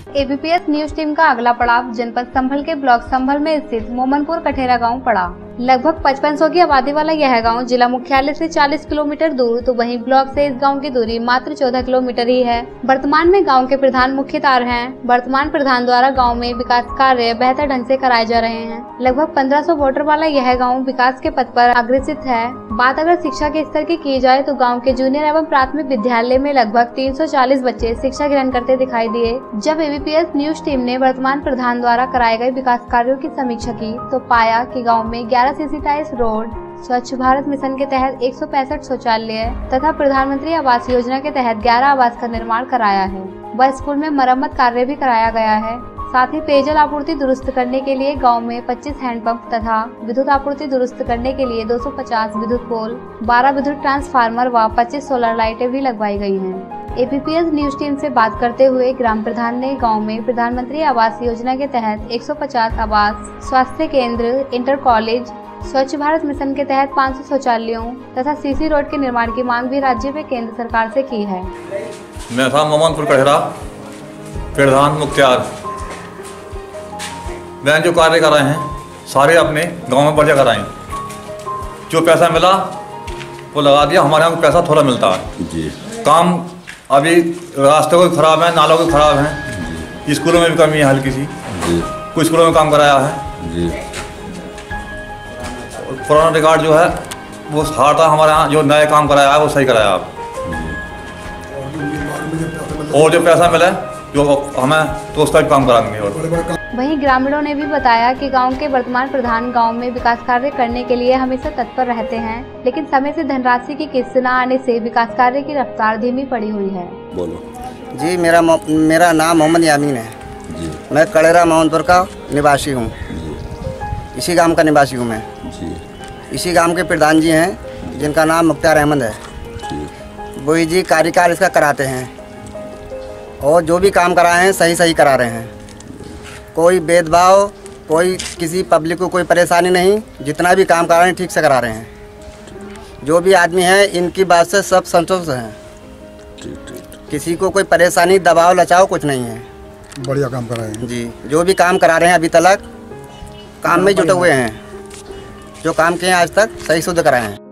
ABPS news team का अगला पड़ाव जनपद संभल के ब्लॉक संभल में स्थित मोमनपुर कठेरा गांव पड़ा। लगभग 5500 की आबादी वाला यह गांव जिला मुख्यालय से 40 किलोमीटर दूर, तो वहीं ब्लॉक से इस गांव की दूरी मात्र 14 किलोमीटर ही है। वर्तमान में गांव के प्रधान मुख्यतार हैं। वर्तमान प्रधान द्वारा गांव में विकास कार्य बेहतर ढंग से कराए जा रहे हैं। लगभग 1500 वोटर वाला यह गाँव विकास के पथ पर अग्रसित है। बात अगर शिक्षा के स्तर की जाए तो गाँव के जूनियर एवं प्राथमिक विद्यालय में लगभग 340 बच्चे शिक्षा ग्रहण करते दिखाई दिए। जब एबीपीएस न्यूज टीम ने वर्तमान प्रधान द्वारा कराए गए विकास कार्यों की समीक्षा की तो पाया कि गांव में 11 सीसी टाइल्स रोड, स्वच्छ भारत मिशन के तहत 165 शौचालय तथा प्रधानमंत्री आवास योजना के तहत 11 आवास का निर्माण कराया है। वह स्कूल में मरम्मत कार्य भी कराया गया है। साथ ही पेयजल आपूर्ति दुरुस्त करने के लिए गांव में 25 हैंडपंप तथा विद्युत आपूर्ति दुरुस्त करने के लिए 250 विद्युत पोल, 12 विद्युत ट्रांसफार्मर व 25 सोलर लाइटें भी लगवाई गई हैं। एबीपीएस न्यूज टीम से बात करते हुए ग्राम प्रधान ने गांव में प्रधानमंत्री आवास योजना के तहत 150 आवास, स्वास्थ्य केंद्र, इंटर कॉलेज, स्वच्छ भारत मिशन के तहत 500 शौचालयों तथा सीसी रोड के निर्माण की मांग भी राज्य व केंद्र सरकार से की है। मैं था मोमनपुर कठेरा प्रधान मुख्तार। मैं जो कार्य कर रहे हैं सारे अपने गांव में बढ़िया कराएं। जो पैसा मिला वो लगा दिया। हमारे यहाँ पैसा थोड़ा मिलता है जी। काम अभी रास्ते को खराब है, नालों को खराब है, स्कूलों में भी कमी है हल्की सी जी। कुछ स्कूलों में काम कराया है जी। पुराना रिकॉर्ड जो है वो हार था। हमारे यहाँ जो नए काम कराया है वो सही कराया आप। और जो पैसा मिला जो हमें तो उसका भी काम कराएंगे। और वहीं ग्रामीणों ने भी बताया कि गांव के वर्तमान प्रधान गांव में विकास कार्य करने के लिए हमेशा तत्पर रहते हैं, लेकिन समय से धनराशि की किस्त न आने से विकास कार्य की रफ्तार धीमी पड़ी हुई है। बोलो जी। मेरा नाम मोहम्मद यामीन है जी। मैं कड़ेरा मोहनपुर का निवासी हूँ। इसी गांव का निवासी हूँ मैं जी। इसी गांव के प्रधान जी हैं जिनका नाम मुख्तार अहमद है। वही जी कार्यकाल इसका कराते हैं और जो भी काम कराए हैं सही करा रहे हैं। कोई भेदभाव, कोई किसी पब्लिक को कोई परेशानी नहीं। जितना भी काम करा रहे हैं ठीक से करा रहे हैं। जो भी आदमी है इनकी बात से सब संतुष्ट हैं। किसी को कोई परेशानी, दबाव, लचाव कुछ नहीं है। बढ़िया काम करा रहे हैं जी। जो भी काम करा रहे हैं अभी तक काम में जुटे हुए हैं। जो काम किए हैं आज तक सही शुद्ध कराए हैं।